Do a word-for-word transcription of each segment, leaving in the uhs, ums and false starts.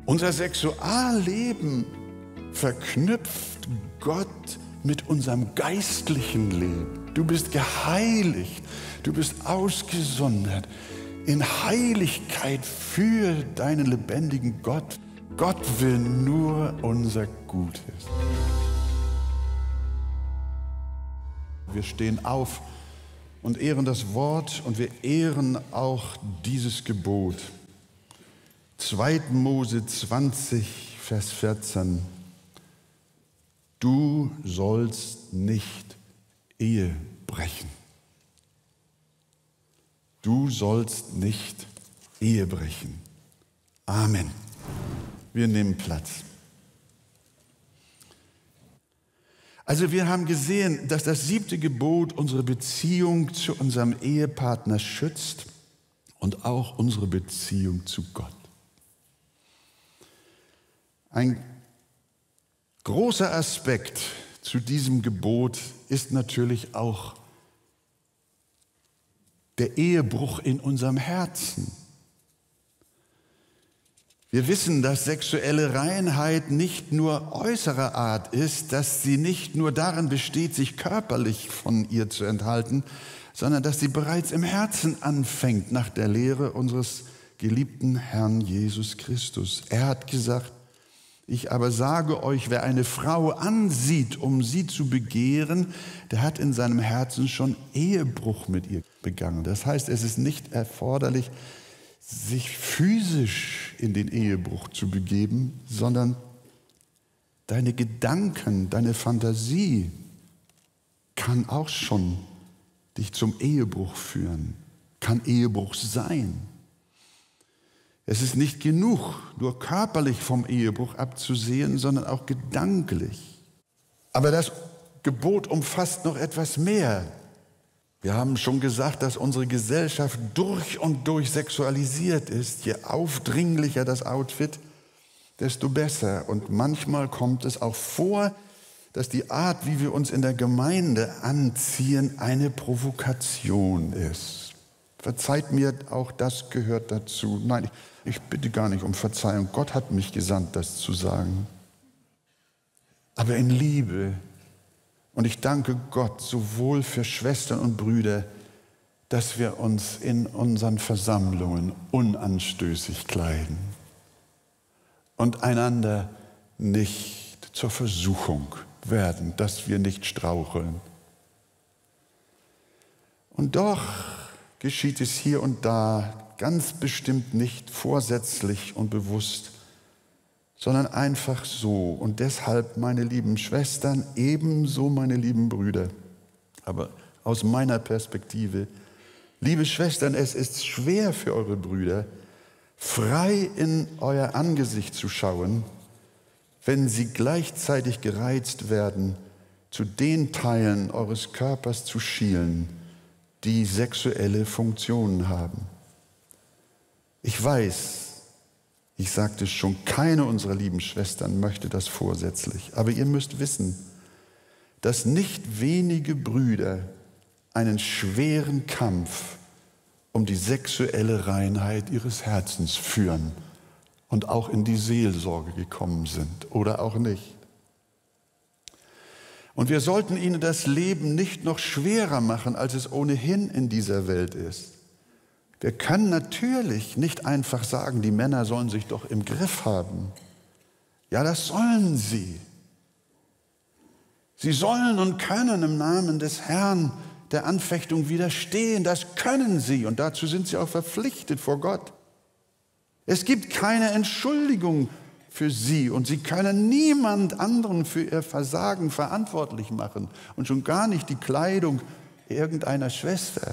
Unser Sexualleben verknüpft Gott mit unserem geistlichen Leben. Du bist geheiligt, du bist ausgesondert in Heiligkeit für deinen lebendigen Gott. Gott will nur unser Gutes. Wir stehen auf und ehren das Wort und wir ehren auch dieses Gebot. zweiter Mose zwanzig, Vers vierzehn. Du sollst nicht Ehe brechen. Du sollst nicht Ehe brechen. Amen. Wir nehmen Platz. Also wir haben gesehen, dass das siebte Gebot unsere Beziehung zu unserem Ehepartner schützt und auch unsere Beziehung zu Gott. Ein großer Aspekt zu diesem Gebot ist natürlich auch der Ehebruch in unserem Herzen. Wir wissen, dass sexuelle Reinheit nicht nur äußerer Art ist, dass sie nicht nur darin besteht, sich körperlich von ihr zu enthalten, sondern dass sie bereits im Herzen anfängt nach der Lehre unseres geliebten Herrn Jesus Christus. Er hat gesagt, ich aber sage euch, wer eine Frau ansieht, um sie zu begehren, der hat in seinem Herzen schon Ehebruch mit ihr begangen. Das heißt, es ist nicht erforderlich, sich physisch in den Ehebruch zu begeben, sondern deine Gedanken, deine Fantasie kann auch schon dich zum Ehebruch führen, kann Ehebruch sein. Es ist nicht genug, nur körperlich vom Ehebruch abzusehen, sondern auch gedanklich. Aber das Gebot umfasst noch etwas mehr. Wir haben schon gesagt, dass unsere Gesellschaft durch und durch sexualisiert ist. Je aufdringlicher das Outfit, desto besser. Und manchmal kommt es auch vor, dass die Art, wie wir uns in der Gemeinde anziehen, eine Provokation ist. Verzeiht mir, auch das gehört dazu. Nein, ich, ich bitte gar nicht um Verzeihung. Gott hat mich gesandt, das zu sagen. Aber in Liebe. Und ich danke Gott sowohl für Schwestern und Brüder, dass wir uns in unseren Versammlungen unanstößig kleiden und einander nicht zur Versuchung werden, dass wir nicht straucheln. Und doch geschieht es hier und da ganz bestimmt nicht vorsätzlich und bewusst, sondern einfach so. Und deshalb, meine lieben Schwestern, ebenso meine lieben Brüder, aber aus meiner Perspektive, liebe Schwestern, es ist schwer für eure Brüder, frei in euer Angesicht zu schauen, wenn sie gleichzeitig gereizt werden, zu den Teilen eures Körpers zu schielen, die sexuelle Funktionen haben. Ich weiß, ich sagte schon, keine unserer lieben Schwestern möchte das vorsätzlich. Aber ihr müsst wissen, dass nicht wenige Brüder einen schweren Kampf um die sexuelle Reinheit ihres Herzens führen und auch in die Seelsorge gekommen sind oder auch nicht. Und wir sollten ihnen das Leben nicht noch schwerer machen, als es ohnehin in dieser Welt ist. Wir können natürlich nicht einfach sagen, die Männer sollen sich doch im Griff haben. Ja, das sollen sie. Sie sollen und können im Namen des Herrn der Anfechtung widerstehen. Das können sie und dazu sind sie auch verpflichtet vor Gott. Es gibt keine Entschuldigung für sie und sie können niemand anderen für ihr Versagen verantwortlich machen und schon gar nicht die Kleidung irgendeiner Schwester.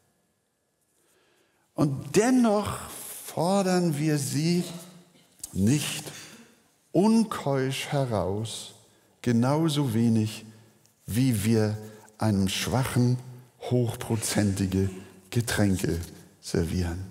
Und dennoch fordern wir sie nicht unkeusch heraus, genauso wenig wie wir einem Schwachen hochprozentige Getränke servieren.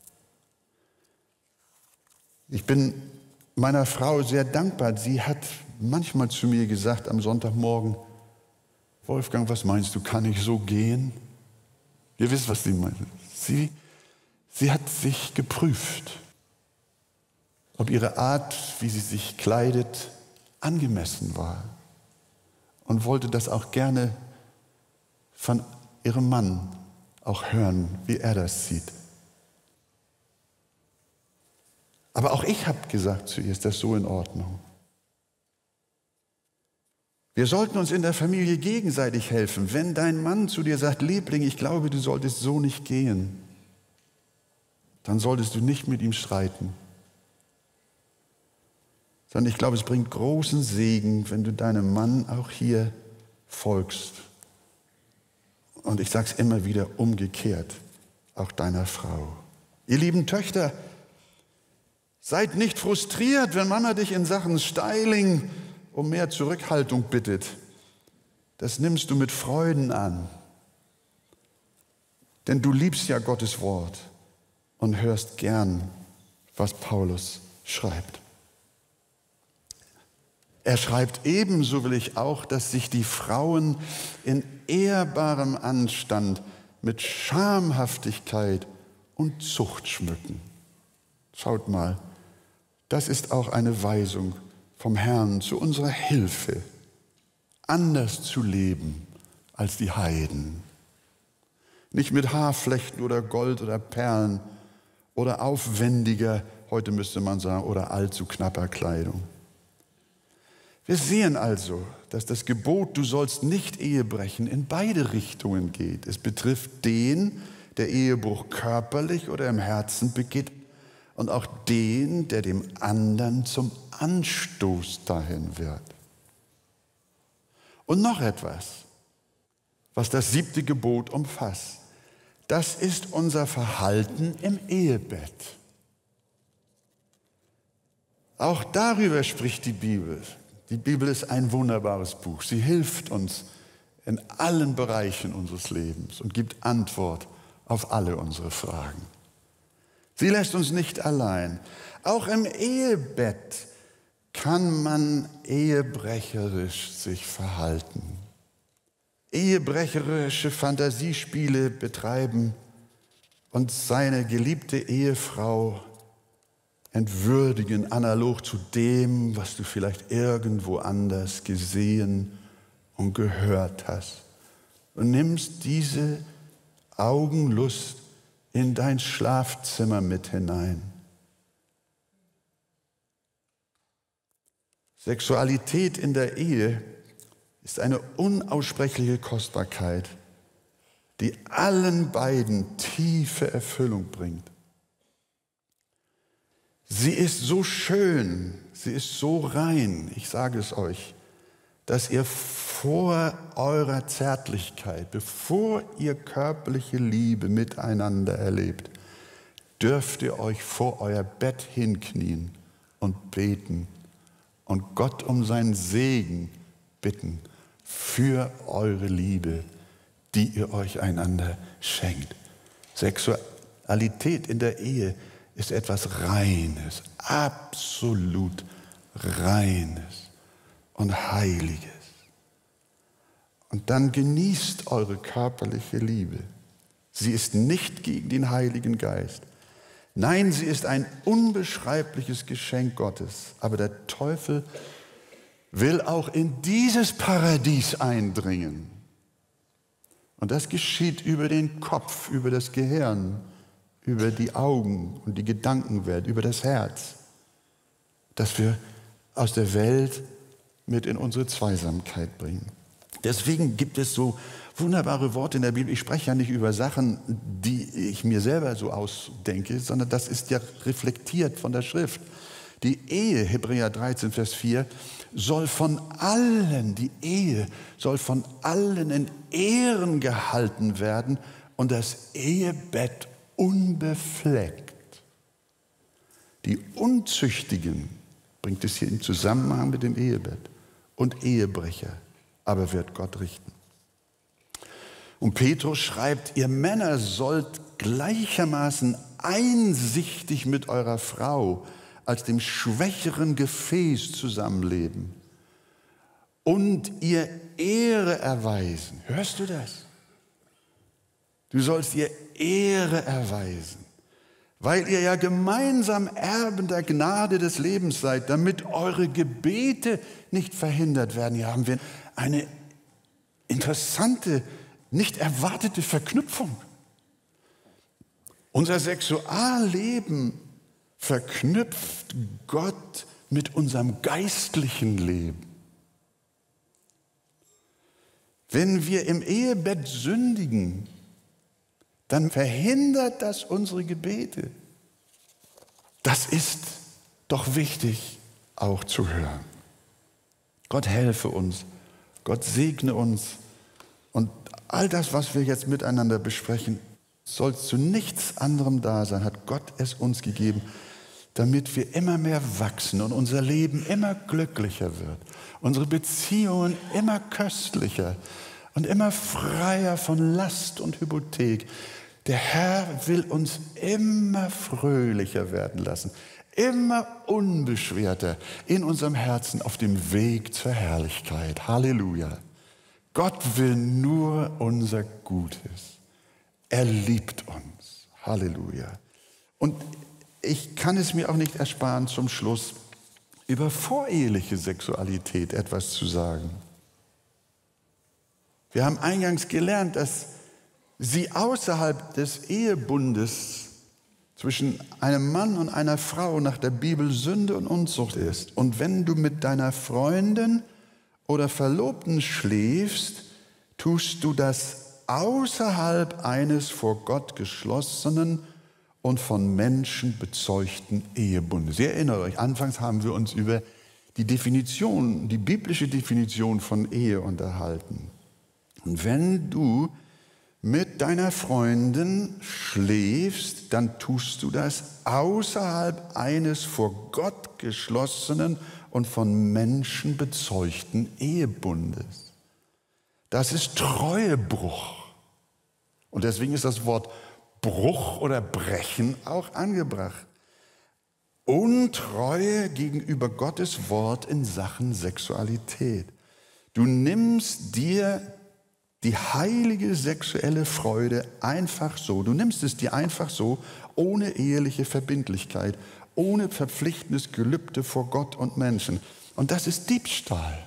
Ich bin meiner Frau sehr dankbar. Sie hat manchmal zu mir gesagt am Sonntagmorgen, Wolfgang, was meinst du, kann ich so gehen? Ihr wisst, was sie meint. Sie, sie hat sich geprüft. ob ihre Art, wie sie sich kleidet, angemessen war und wollte das auch gerne von ihrem Mann auch hören, wie er das sieht. Aber auch ich habe gesagt zu ihr, ist das so in Ordnung? Wir sollten uns in der Familie gegenseitig helfen. Wenn dein Mann zu dir sagt, Liebling, ich glaube, du solltest so nicht gehen, dann solltest du nicht mit ihm streiten. Sondern ich glaube, es bringt großen Segen, wenn du deinem Mann auch hier folgst. Und ich sage es immer wieder umgekehrt, auch deiner Frau. Ihr lieben Töchter, seid nicht frustriert, wenn Mama dich in Sachen Styling um mehr Zurückhaltung bittet. Das nimmst du mit Freuden an. Denn du liebst ja Gottes Wort und hörst gern, was Paulus schreibt. Er schreibt, ebenso will ich auch, dass sich die Frauen in ehrbarem Anstand mit Schamhaftigkeit und Zucht schmücken. Schaut mal, das ist auch eine Weisung vom Herrn zu unserer Hilfe, anders zu leben als die Heiden. Nicht mit Haarflechten oder Gold oder Perlen oder aufwendiger, heute müsste man sagen, oder allzu knapper Kleidung. Wir sehen also, dass das Gebot, du sollst nicht Ehe brechen, in beide Richtungen geht. Es betrifft den, der Ehebruch körperlich oder im Herzen begeht, und auch den, der dem anderen zum Anstoß dahin wird. Und noch etwas, was das siebte Gebot umfasst. Das ist unser Verhalten im Ehebett. Auch darüber spricht die Bibel. Die Bibel ist ein wunderbares Buch. Sie hilft uns in allen Bereichen unseres Lebens und gibt Antwort auf alle unsere Fragen. Sie lässt uns nicht allein. Auch im Ehebett kann man ehebrecherisch sich verhalten. Ehebrecherische Fantasiespiele betreiben und seine geliebte Ehefrau entwürdigen, analog zu dem, was du vielleicht irgendwo anders gesehen und gehört hast. Und nimmst diese Augenlust in dein Schlafzimmer mit hinein. Sexualität in der Ehe ist eine unaussprechliche Kostbarkeit, die allen beiden tiefe Erfüllung bringt. Sie ist so schön, sie ist so rein, ich sage es euch, dass ihr vor eurer Zärtlichkeit, bevor ihr körperliche Liebe miteinander erlebt, dürft ihr euch vor euer Bett hinknien und beten und Gott um seinen Segen bitten für eure Liebe, die ihr euch einander schenkt. Sexualität in der Ehe ist etwas Reines, absolut Reines und Heiliges. Und dann genießt eure körperliche Liebe. Sie ist nicht gegen den Heiligen Geist. Nein, sie ist ein unbeschreibliches Geschenk Gottes. Aber der Teufel will auch in dieses Paradies eindringen. Und das geschieht über den Kopf, über das Gehirn, über die Augen und die Gedankenwelt, über das Herz, das wir aus der Welt mit in unsere Zweisamkeit bringen. Deswegen gibt es so wunderbare Worte in der Bibel. Ich spreche ja nicht über Sachen, die ich mir selber so ausdenke, sondern das ist ja reflektiert von der Schrift. Die Ehe, Hebräer dreizehn, Vers vier, soll von allen, die Ehe soll von allen in Ehren gehalten werden und das Ehebett unbefleckt. Die Unzüchtigen bringt es hier im Zusammenhang mit dem Ehebett und Ehebrecher, aber wird Gott richten. Und Petrus schreibt, ihr Männer sollt gleichermaßen einsichtig mit eurer Frau als dem schwächeren Gefäß zusammenleben und ihr Ehre erweisen. Hörst du das? Du sollst ihr Ehre erweisen. weil ihr ja gemeinsam Erben der Gnade des Lebens seid, damit eure Gebete nicht verhindert werden. Hier haben wir eine interessante, nicht erwartete Verknüpfung. Unser Sexualleben verknüpft Gott mit unserem geistlichen Leben. Wenn wir im Ehebett sündigen, dann verhindert das unsere Gebete. Das ist doch wichtig auch zu hören. Gott helfe uns, Gott segne uns und all das, was wir jetzt miteinander besprechen, soll zu nichts anderem da sein, hat Gott es uns gegeben, damit wir immer mehr wachsen und unser Leben immer glücklicher wird, unsere Beziehungen immer köstlicher und immer freier von Last und Hypothek. Der Herr will uns immer fröhlicher werden lassen, immer unbeschwerter in unserem Herzen auf dem Weg zur Herrlichkeit. Halleluja. Gott will nur unser Gutes. Er liebt uns. Halleluja. Und ich kann es mir auch nicht ersparen, zum Schluss über voreheliche Sexualität etwas zu sagen. Wir haben eingangs gelernt, dass sie außerhalb des Ehebundes zwischen einem Mann und einer Frau nach der Bibel Sünde und Unzucht ist. Und wenn du mit deiner Freundin oder Verlobten schläfst, tust du das außerhalb eines vor Gott geschlossenen und von Menschen bezeugten Ehebundes. Ihr erinnert euch, anfangs haben wir uns über die Definition, die biblische Definition von Ehe unterhalten. Und wenn du mit deiner Freundin schläfst, dann tust du das außerhalb eines vor Gott geschlossenen und von Menschen bezeugten Ehebundes. Das ist Treuebruch. Und deswegen ist das Wort Bruch oder Brechen auch angebracht. Untreue gegenüber Gottes Wort in Sachen Sexualität. Du nimmst dir die heilige sexuelle Freude einfach so, du nimmst es dir einfach so, ohne eheliche Verbindlichkeit, ohne verpflichtendes Gelübde vor Gott und Menschen. Und das ist Diebstahl.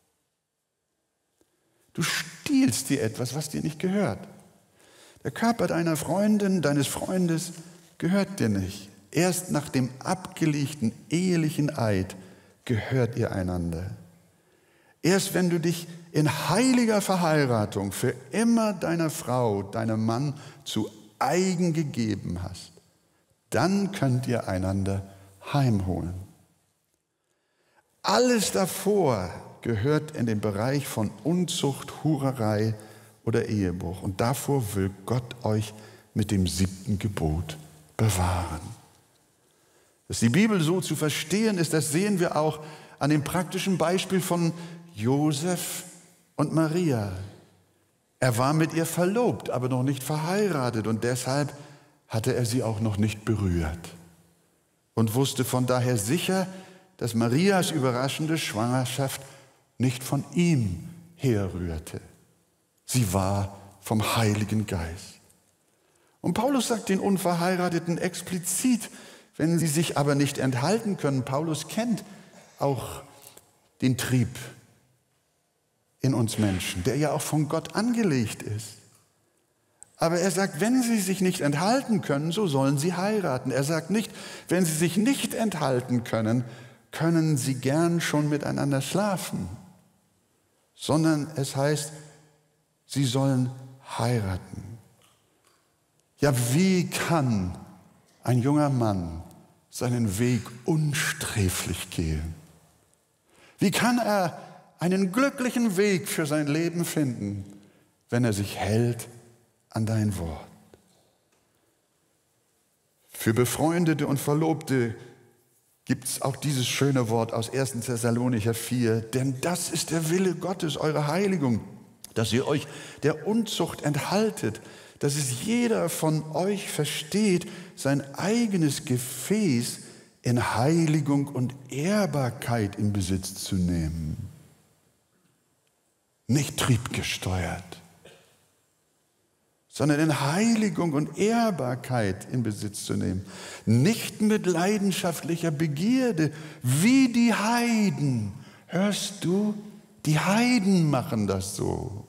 Du stiehlst dir etwas, was dir nicht gehört. Der Körper deiner Freundin, deines Freundes gehört dir nicht. Erst nach dem abgelegten ehelichen Eid gehört ihr einander. Erst wenn du dich in heiliger Verheiratung für immer deiner Frau, deinem Mann zu eigen gegeben hast, dann könnt ihr einander heimholen. Alles davor gehört in den Bereich von Unzucht, Hurerei oder Ehebruch. Und davor will Gott euch mit dem siebten Gebot bewahren. Dass die Bibel so zu verstehen ist, das sehen wir auch an dem praktischen Beispiel von Josef und Maria. Er war mit ihr verlobt, aber noch nicht verheiratet und deshalb hatte er sie auch noch nicht berührt und wusste von daher sicher, dass Marias überraschende Schwangerschaft nicht von ihm herrührte. Sie war vom Heiligen Geist. Und Paulus sagt den Unverheirateten explizit, wenn sie sich aber nicht enthalten können. Paulus kennt auch den Trieb in uns Menschen, der ja auch von Gott angelegt ist. Aber er sagt, wenn sie sich nicht enthalten können, so sollen sie heiraten. Er sagt nicht, wenn sie sich nicht enthalten können, können sie gern schon miteinander schlafen, sondern es heißt, sie sollen heiraten. Ja, wie kann ein junger Mann seinen Weg unsträflich gehen? Wie kann er einen glücklichen Weg für sein Leben finden, wenn er sich hält an dein Wort? Für Befreundete und Verlobte gibt es auch dieses schöne Wort aus ersten Thessalonicher vier, denn das ist der Wille Gottes, eure Heiligung, dass ihr euch der Unzucht enthaltet, dass es jeder von euch versteht, sein eigenes Gefäß in Heiligung und Ehrbarkeit in Besitz zu nehmen. Nicht triebgesteuert, sondern in Heiligung und Ehrbarkeit in Besitz zu nehmen. Nicht mit leidenschaftlicher Begierde, wie die Heiden. Hörst du? Die Heiden machen das so.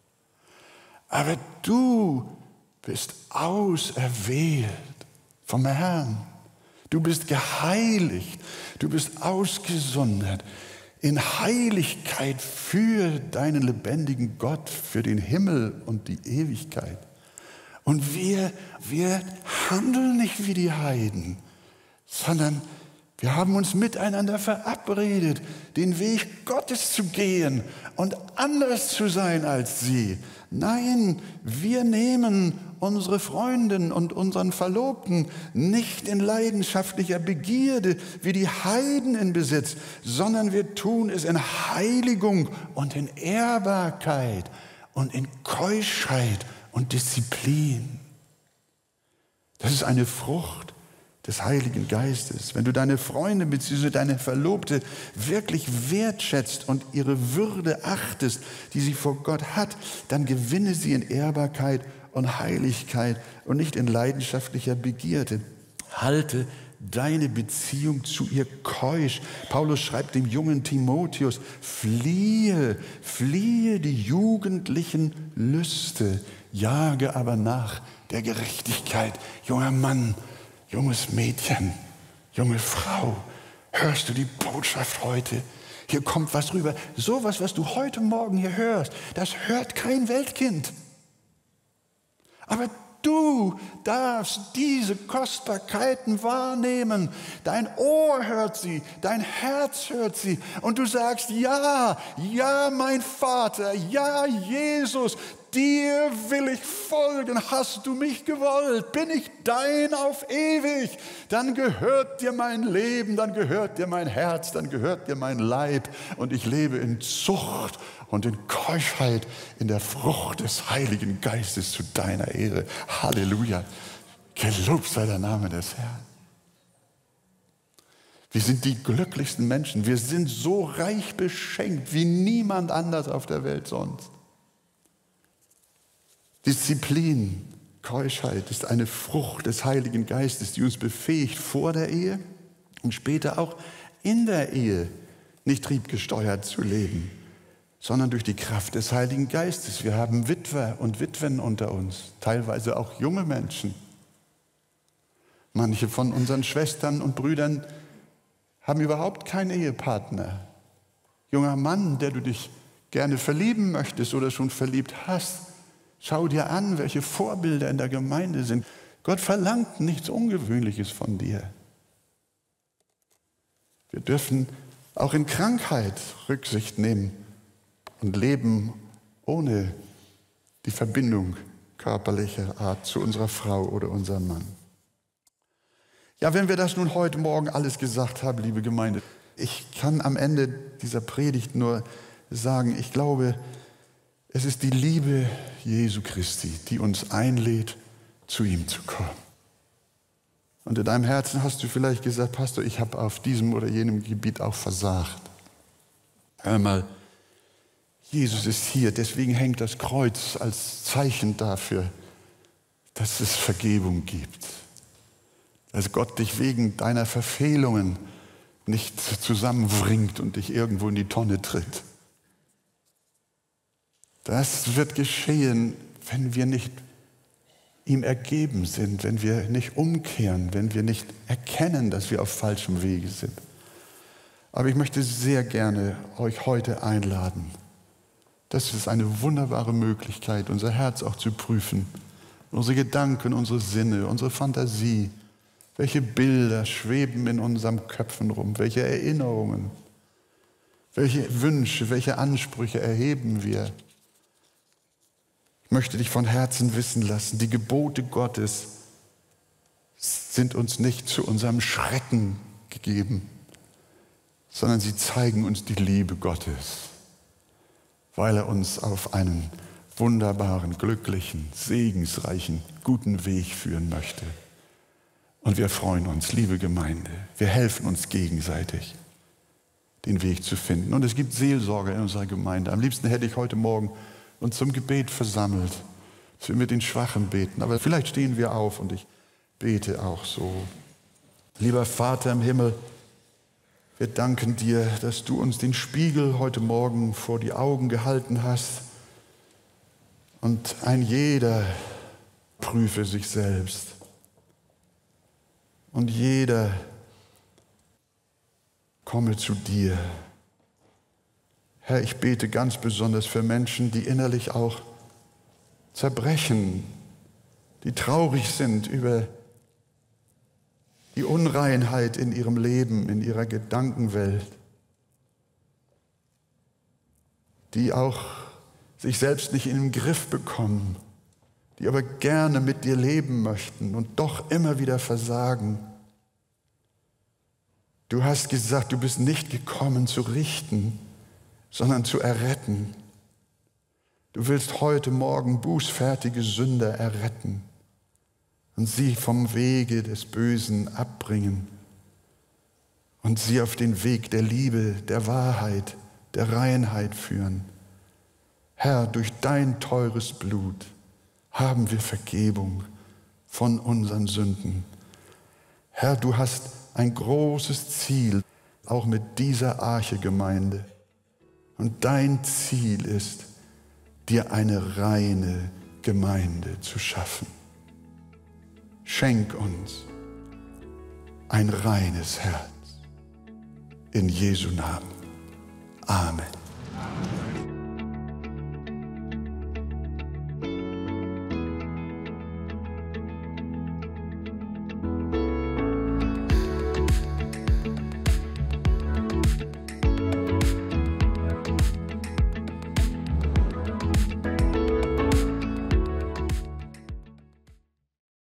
Aber du bist auserwählt vom Herrn. Du bist geheiligt. Du bist ausgesondert in Heiligkeit für deinen lebendigen Gott, für den Himmel und die Ewigkeit. Und wir, wir handeln nicht wie die Heiden, sondern wir haben uns miteinander verabredet, den Weg Gottes zu gehen und anders zu sein als sie. Nein, wir nehmen unsere Freundin und unseren Verlobten nicht in leidenschaftlicher Begierde wie die Heiden in Besitz, sondern wir tun es in Heiligung und in Ehrbarkeit und in Keuschheit und Disziplin. Das ist eine Frucht des Heiligen Geistes. Wenn du deine Freundin bzw. deine Verlobte wirklich wertschätzt und ihre Würde achtest, die sie vor Gott hat, dann gewinne sie in Ehrbarkeit und Heiligkeit und nicht in leidenschaftlicher Begierde. Halte deine Beziehung zu ihr keusch. Paulus schreibt dem jungen Timotheus, fliehe, fliehe die jugendlichen Lüste, jage aber nach der Gerechtigkeit. Junger Mann, junges Mädchen, junge Frau, hörst du die Botschaft heute? Hier kommt was rüber. Sowas, was du heute Morgen hier hörst, das hört kein Weltkind. Aber du darfst diese Kostbarkeiten wahrnehmen. Dein Ohr hört sie, dein Herz hört sie. Und du sagst, ja, ja, mein Vater, ja, Jesus, dir will ich folgen. Hast du mich gewollt? Bin ich dein auf ewig? Dann gehört dir mein Leben, dann gehört dir mein Herz, dann gehört dir mein Leib. Und ich lebe in Zucht und in Keuschheit, in der Frucht des Heiligen Geistes zu deiner Ehre. Halleluja. Gelobt sei der Name des Herrn. Wir sind die glücklichsten Menschen. Wir sind so reich beschenkt wie niemand anders auf der Welt sonst. Disziplin, Keuschheit ist eine Frucht des Heiligen Geistes, die uns befähigt, vor der Ehe und später auch in der Ehe nicht triebgesteuert zu leben, sondern durch die Kraft des Heiligen Geistes. Wir haben Witwer und Witwen unter uns, teilweise auch junge Menschen. Manche von unseren Schwestern und Brüdern haben überhaupt keinen Ehepartner. Junger Mann, der du dich gerne verlieben möchtest oder schon verliebt hast, schau dir an, welche Vorbilder in der Gemeinde sind. Gott verlangt nichts Ungewöhnliches von dir. Wir dürfen auch in Krankheit Rücksicht nehmen und leben ohne die Verbindung körperlicher Art zu unserer Frau oder unserem Mann. Ja, wenn wir das nun heute Morgen alles gesagt haben, liebe Gemeinde, ich kann am Ende dieser Predigt nur sagen, ich glaube, es ist die Liebe Jesu Christi, die uns einlädt, zu ihm zu kommen. Und in deinem Herzen hast du vielleicht gesagt, Pastor, ich habe auf diesem oder jenem Gebiet auch versagt. Hör mal, Jesus ist hier, deswegen hängt das Kreuz als Zeichen dafür, dass es Vergebung gibt. Dass Gott dich wegen deiner Verfehlungen nicht zusammenbringt und dich irgendwo in die Tonne tritt. Das wird geschehen, wenn wir nicht ihm ergeben sind, wenn wir nicht umkehren, wenn wir nicht erkennen, dass wir auf falschem Wege sind. Aber ich möchte sehr gerne euch heute einladen. Das ist eine wunderbare Möglichkeit, unser Herz auch zu prüfen, unsere Gedanken, unsere Sinne, unsere Fantasie. Welche Bilder schweben in unseren Köpfen rum? Welche Erinnerungen? Welche Wünsche, welche Ansprüche erheben wir? Ich möchte dich von Herzen wissen lassen, die Gebote Gottes sind uns nicht zu unserem Schrecken gegeben, sondern sie zeigen uns die Liebe Gottes, weil er uns auf einen wunderbaren, glücklichen, segensreichen, guten Weg führen möchte. Und wir freuen uns, liebe Gemeinde, wir helfen uns gegenseitig, den Weg zu finden. Und es gibt Seelsorger in unserer Gemeinde. Am liebsten hätte ich heute Morgen uns zum Gebet versammelt. dass wir mit den Schwachen beten. Aber vielleicht stehen wir auf und ich bete auch so. Lieber Vater im Himmel, wir danken dir, dass du uns den Spiegel heute Morgen vor die Augen gehalten hast. Und ein jeder prüfe sich selbst. Und jeder komme zu dir. Herr, ich bete ganz besonders für Menschen, die innerlich auch zerbrechen, die traurig sind über die Unreinheit in ihrem Leben, in ihrer Gedankenwelt, die auch sich selbst nicht in den Griff bekommen, die aber gerne mit dir leben möchten und doch immer wieder versagen. Du hast gesagt, du bist nicht gekommen zu richten, sondern zu erretten. Du willst heute Morgen bußfertige Sünder erretten und sie vom Wege des Bösen abbringen und sie auf den Weg der Liebe, der Wahrheit, der Reinheit führen. Herr, durch dein teures Blut haben wir Vergebung von unseren Sünden. Herr, du hast ein großes Ziel, auch mit dieser Arche-Gemeinde. Und dein Ziel ist, dir eine reine Gemeinde zu schaffen. Schenk uns ein reines Herz. In Jesu Namen. Amen.